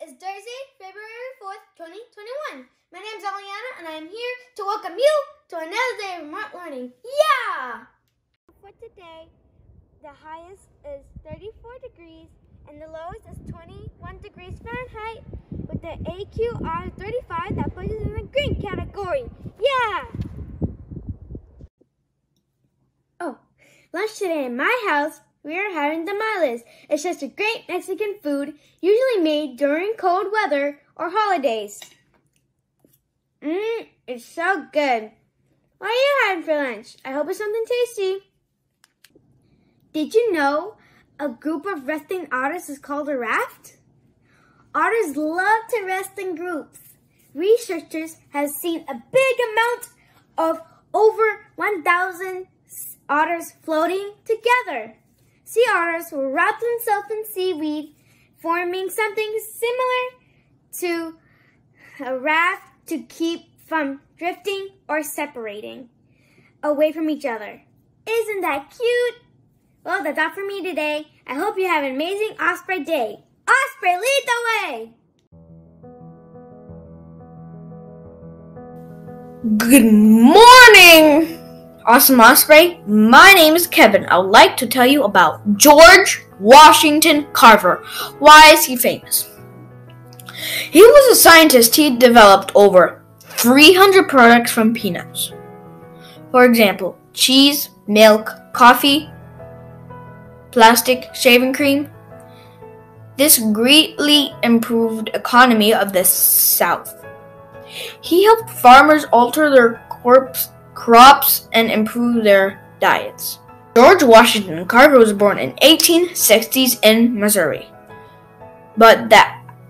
is Thursday, February 4th, 2021. My name is Aliana, and I am here to welcome you to another day of remote learning. Yeah! For today, the highest is 34 degrees, and the lowest is 21 degrees Fahrenheit, with the AQR 35 that puts us in the green category. Yeah! Oh, lunch today in my house, we are having tamales. It's just a great Mexican food, usually made during cold weather or holidays. It's so good. What are you having for lunch? I hope it's something tasty. Did you know a group of resting otters is called a raft? Otters love to rest in groups. Researchers have seen a big amount of over 1,000 otters floating together. Sea otters will wrap themselves in seaweed, forming something similar to a raft to keep from drifting or separating away from each other. Isn't that cute? Well, that's all for me today. I hope you have an amazing Osprey day. Osprey, lead the way! Good morning! Awesome Osprey, my name is Kevin. I would like to tell you about George Washington Carver. Why is he famous? He was a scientist. He developed over 300 products from peanuts. For example, cheese, milk, coffee, plastic, shaving cream. This greatly improved the economy of the South. He helped farmers alter their crops and improve their diets. George Washington Carver was born in 1860s in Missouri, but the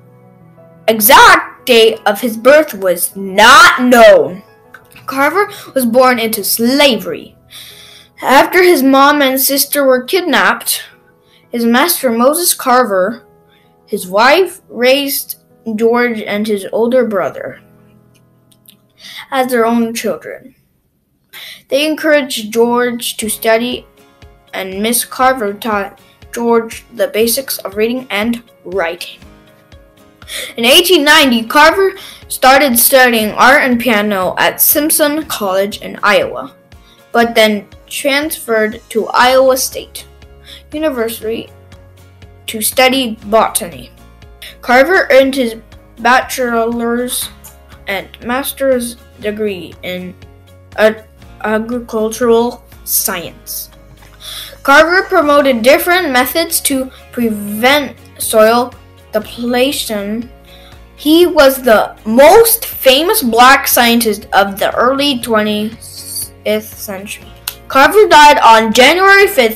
exact date of his birth was not known. Carver was born into slavery. After his mom and sister were kidnapped, his master Moses Carver, his wife, raised George and his older brother as their own children. They encouraged George to study, and Miss Carver taught George the basics of reading and writing. In 1890, Carver started studying art and piano at Simpson College in Iowa, but then transferred to Iowa State University to study botany. Carver earned his bachelor's and master's degree in agricultural science. Carver promoted different methods to prevent soil depletion. He was the most famous black scientist of the early 20th century. Carver died on January 5th,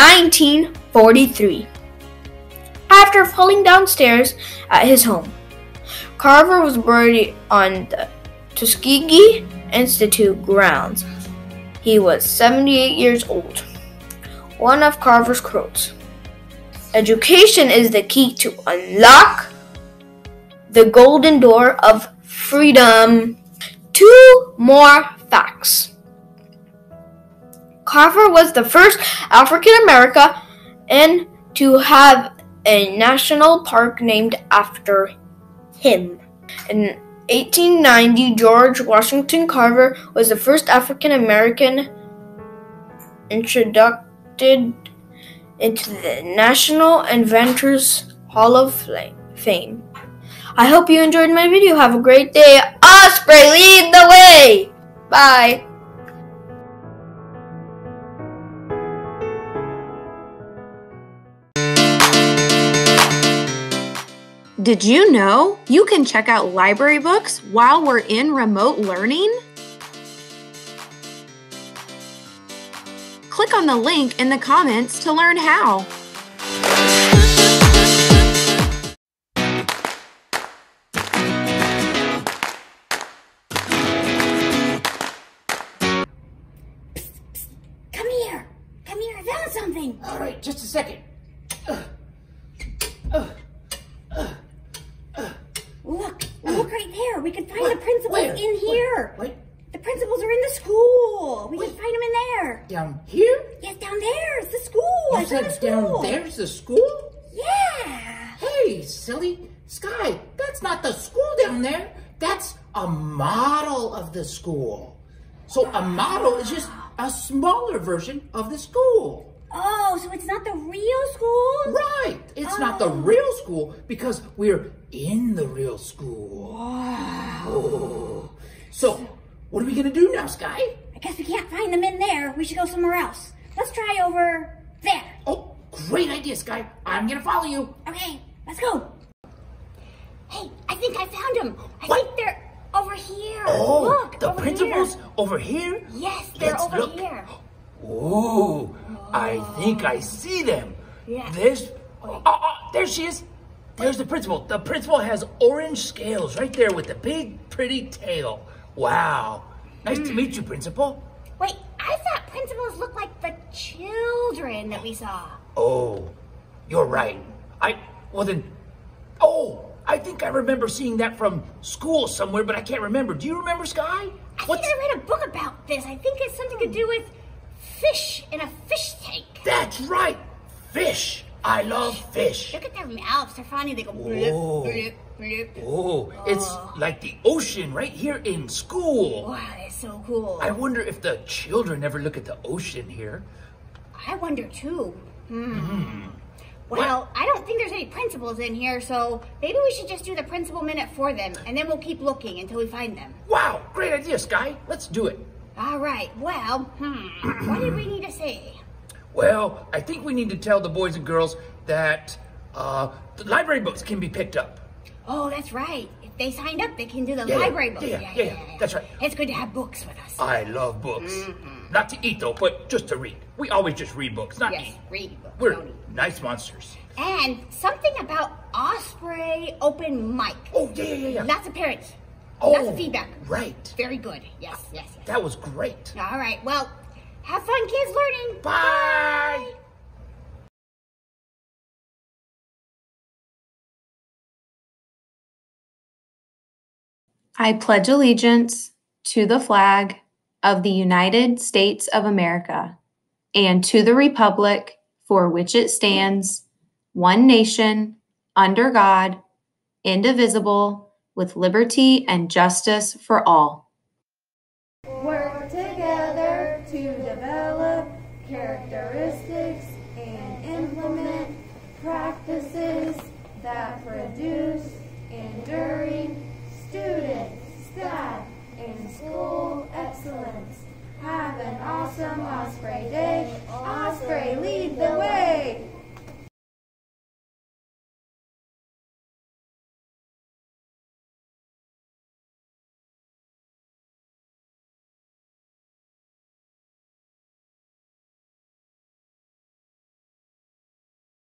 1943, after falling downstairs at his home. Carver was buried on the Tuskegee Institute grounds. He was 78 years old. One of Carver's quotes: "Education is the key to unlock the golden door of freedom." 2 more facts. Carver was the first African American to have a national park named after him. In 1890, George Washington Carver was the first African American introduced into the National Inventors Hall of Fame. I hope you enjoyed my video. Have a great day. Osprey, lead the way! Bye! Did you know you can check out library books while we're in remote learning? Click on the link in the comments to learn how. Come here, I found something. All right, just a second. Look right there. We can find the principals in here. Wait. The principals are in the school. We can find them in there. Down here? Yes, down there. It's the school. You said down there's the school? Yeah. Hey, silly. Sky, school. So a model is just a smaller version of the school. Oh, so it's not the real school? Right. It's not the real school because we're in the real school. Wow. Oh. So what are we going to do now, Sky? I guess we can't find them in there. We should go somewhere else. Let's try over there. Oh, great idea, Sky. I'm going to follow you. Okay, let's go. Hey, I think I found them. I think they're over here. Oh, look, the over principal's here. over here? Yes, they're Let's over look. here. Oh, I think I see them. Yeah. There she is. There's the principal. The principal has orange scales right there with the big, pretty tail. Wow. Nice to meet you, Principal. Wait, I thought principals looked like the children that we saw. Oh, you're right. I think I remember seeing that from school somewhere, but I can't remember. Do you remember, Sky? I think I read a book about this. I think it's something to do with fish in a fish tank. That's right. Fish. I love fish. Look at their mouths. They're funny. They go blip, blip, blip. Oh, it's like the ocean right here in school. Wow, that's so cool. I wonder if the children ever look at the ocean here. I wonder too. Well, I don't think there's any principals in here, so maybe we should just do the principal minute for them, and then we'll keep looking until we find them. Wow, great idea, Sky. Let's do it. All right, well, what do we need to say? Well, I think we need to tell the boys and girls that the library books can be picked up. Oh, that's right. If they signed up, they can do the library books. Yeah, that's right. It's good to have books with us. I love books. Not to eat, though, but just to read. We always just read books, not eat. Read books. We're don't eat. nice monsters. And something about Osprey open mic. Oh, yeah. Lots of parents. Oh, Lots of feedback. Right. Very good. Yes. That was great. All right, well, have fun, kids, learning. Bye. I pledge allegiance to the flag of the United States of America and to the republic for which it stands, one nation, under God, indivisible, with liberty and justice for all. Work together to develop characteristics and implement practices that produce